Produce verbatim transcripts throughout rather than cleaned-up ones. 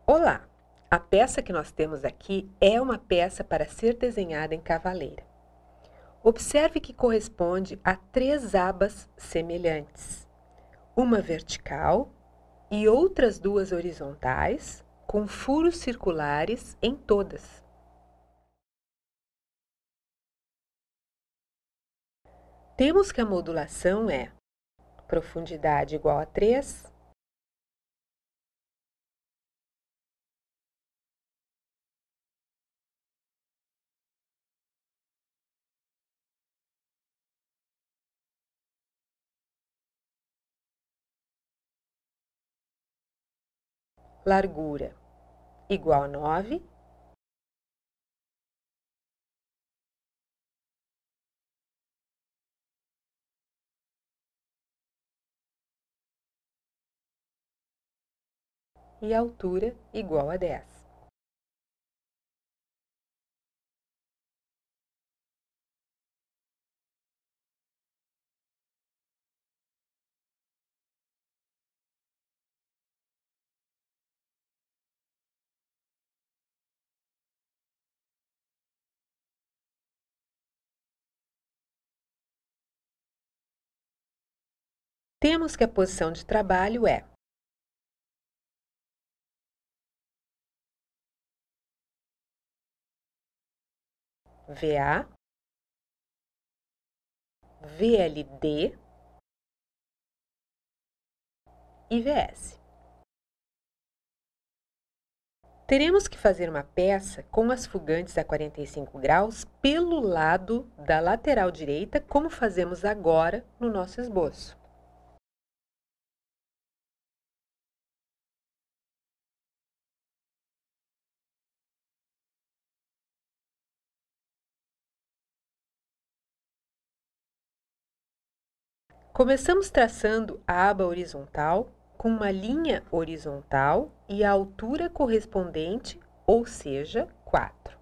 Olá! A peça que nós temos aqui é uma peça para ser desenhada em cavaleira. Observe que corresponde a três abas semelhantes, uma vertical e outras duas horizontais, com furos circulares em todas. Temos que a modulação é profundidade igual a três, largura igual a nove, e altura igual a dez. Temos que a posição de trabalho é V A, V L D e V S. Teremos que fazer uma peça com as fugantes a quarenta e cinco graus pelo lado da lateral direita, como fazemos agora no nosso esboço. Começamos traçando a aba horizontal com uma linha horizontal e a altura correspondente, ou seja, quatro.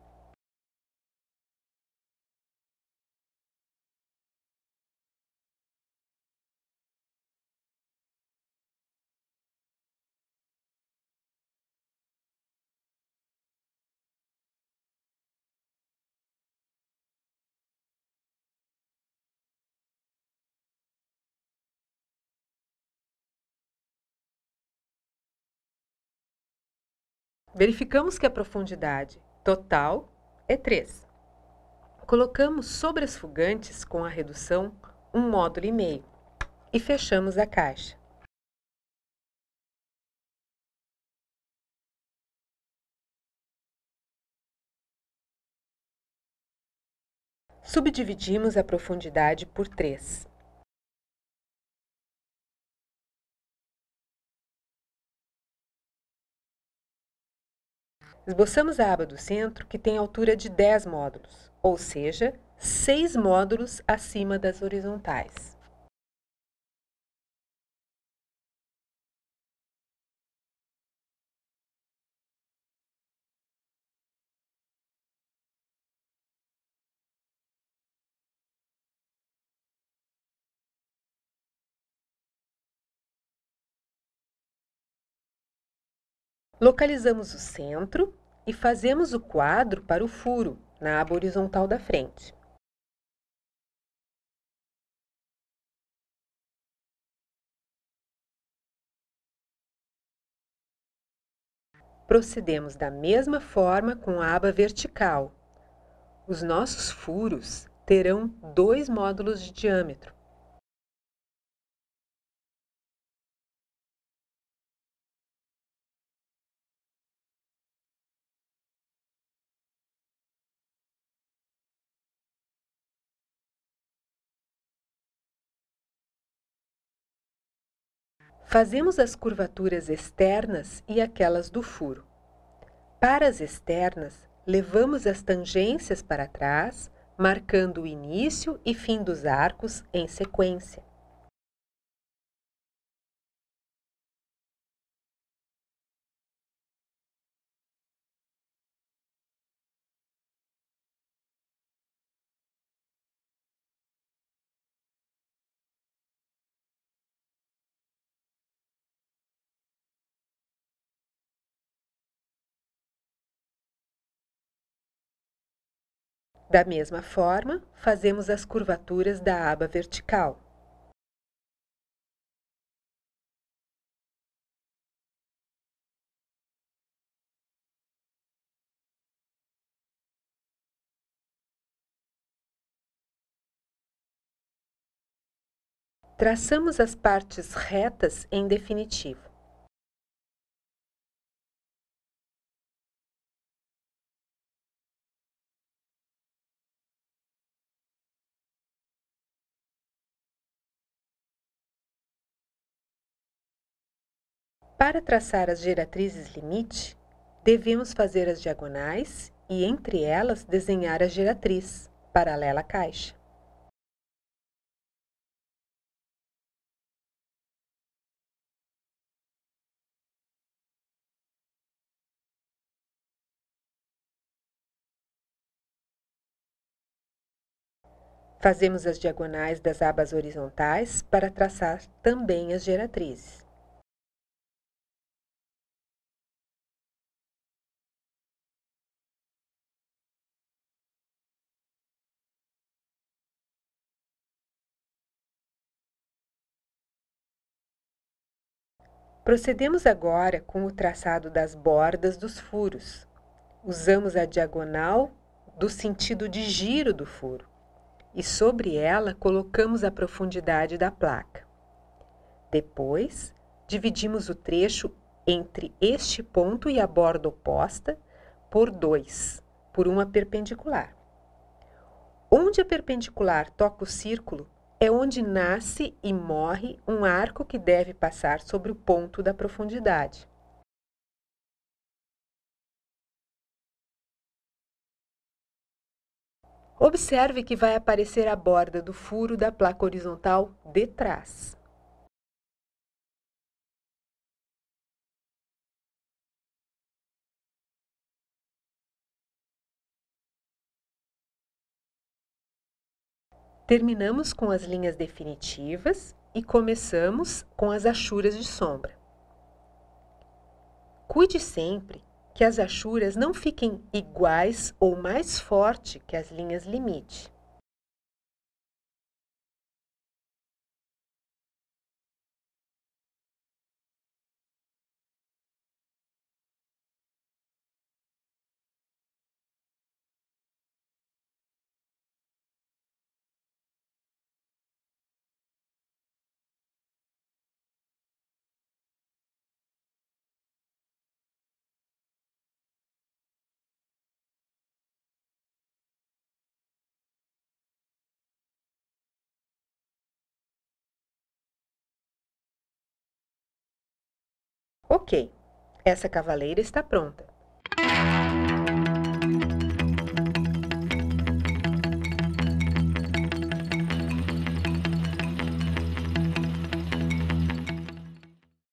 Verificamos que a profundidade total é três. Colocamos sobre as fugantes com a redução um módulo e meio e fechamos a caixa. Subdividimos a profundidade por três. Esboçamos a aba do centro, que tem altura de dez módulos, ou seja, seis módulos acima das horizontais. Localizamos o centro e fazemos o quadro para o furo, na aba horizontal da frente. Procedemos da mesma forma com a aba vertical. Os nossos furos terão dois módulos de diâmetro. Fazemos as curvaturas externas e aquelas do furo. Para as externas, levamos as tangências para trás, marcando o início e fim dos arcos em sequência. Da mesma forma, fazemos as curvaturas da aba vertical. Traçamos as partes retas em definitivo. Para traçar as geratrizes limite, devemos fazer as diagonais e, entre elas, desenhar a geratriz, paralela à caixa. Fazemos as diagonais das abas horizontais para traçar também as geratrizes. Procedemos agora com o traçado das bordas dos furos. Usamos a diagonal do sentido de giro do furo e sobre ela colocamos a profundidade da placa. Depois, dividimos o trecho entre este ponto e a borda oposta por dois, por uma perpendicular. Onde a perpendicular toca o círculo é onde nasce e morre um arco que deve passar sobre o ponto da profundidade. Observe que vai aparecer a borda do furo da placa horizontal de trás. Terminamos com as linhas definitivas e começamos com as achuras de sombra. Cuide sempre que as achuras não fiquem iguais ou mais fortes que as linhas limite. Ok, essa cavaleira está pronta.